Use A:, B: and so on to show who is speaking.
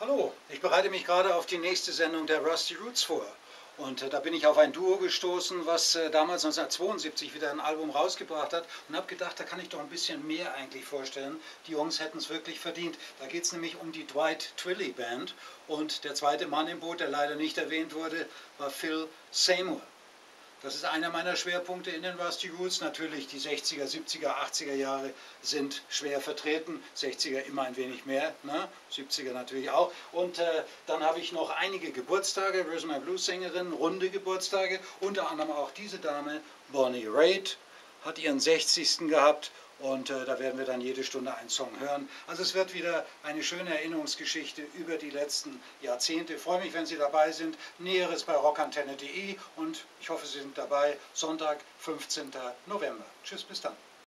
A: Hallo, ich bereite mich gerade auf die nächste Sendung der Rusty Roots vor. Und da bin ich auf ein Duo gestoßen, was damals 1972 wieder ein Album rausgebracht hat und habe gedacht, da kann ich doch ein bisschen mehr eigentlich vorstellen. Die Jungs hätten es wirklich verdient. Da geht es nämlich um die Dwight Twilley Band und der zweite Mann im Boot, der leider nicht erwähnt wurde, war Phil Seymour. Das ist einer meiner Schwerpunkte in den Rusty Roots. Natürlich die 60er, 70er, 80er Jahre sind schwer vertreten. 60er immer ein wenig mehr, ne? 70er natürlich auch. Und dann habe ich noch einige Geburtstage, Rhythm and Blues Sängerinnen, runde Geburtstage. Unter anderem auch diese Dame, Bonnie Raitt, hat ihren 60. gehabt. Und da werden wir dann jede Stunde einen Song hören. Also es wird wieder eine schöne Erinnerungsgeschichte über die letzten Jahrzehnte. Ich freue mich, wenn Sie dabei sind. Näheres bei rockantenne.de und ich hoffe, Sie sind dabei. Sonntag, 15. November. Tschüss, bis dann.